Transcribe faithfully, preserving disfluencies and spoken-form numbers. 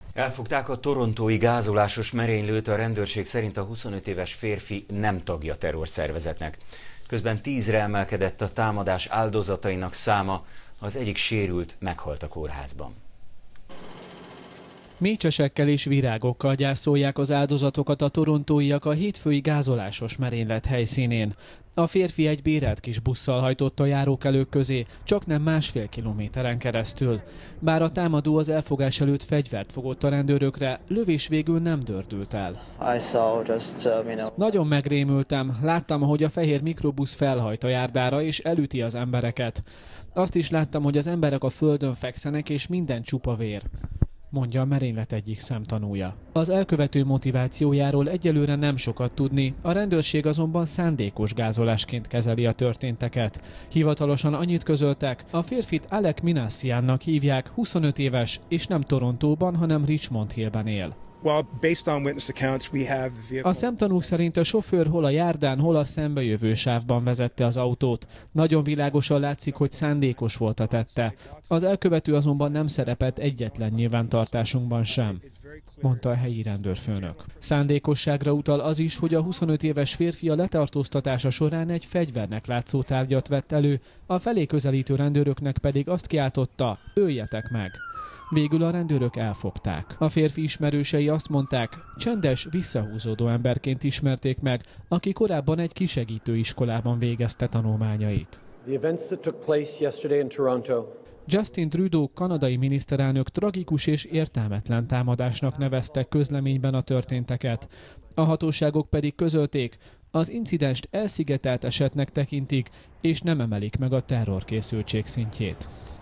Elfogták a torontói gázolásos merénylőt, a rendőrség szerint a huszonöt éves férfi nem tagja terrorszervezetnek. Közben tízre emelkedett a támadás áldozatainak száma, az egyik sérült meghalt a kórházban. Mécsesekkel és virágokkal gyászolják az áldozatokat a torontóiak a hétfői gázolásos merénylet helyszínén. A férfi egy bérelt kis busszal hajtott a járókelők közé, csaknem másfél kilométeren keresztül. Bár a támadó az elfogás előtt fegyvert fogott a rendőrökre, lövés végül nem dördült el. Nagyon megrémültem, láttam, ahogy a fehér mikrobusz felhajt a járdára és elüti az embereket. Azt is láttam, hogy az emberek a földön fekszenek és minden csupa vér, mondja a merénylet egyik szemtanúja. Az elkövető motivációjáról egyelőre nem sokat tudni, a rendőrség azonban szándékos gázolásként kezeli a történteket. Hivatalosan annyit közöltek, a férfit Alec Minassiannak hívják, huszonöt éves, és nem Torontóban, hanem Richmond Hillben él. A szemtanúk szerint a sofőr hol a járdán, hol a szembejövő sávban vezette az autót. Nagyon világosan látszik, hogy szándékos volt a tette. Az elkövető azonban nem szerepelt egyetlen nyilvántartásunkban sem, mondta a helyi rendőrfőnök. Szándékosságra utal az is, hogy a huszonöt éves férfi a letartóztatása során egy fegyvernek látszó tárgyat vett elő, a felé közelítő rendőröknek pedig azt kiáltotta: öljetek meg! Végül a rendőrök elfogták. A férfi ismerősei azt mondták, csendes, visszahúzódó emberként ismerték meg, aki korábban egy kisegítő iskolában végezte tanulmányait. Justin Trudeau kanadai miniszterelnök tragikus és értelmetlen támadásnak nevezte közleményben a történteket. A hatóságok pedig közölték, az incidenst elszigetelt esetnek tekintik, és nem emelik meg a terrorkészültség szintjét.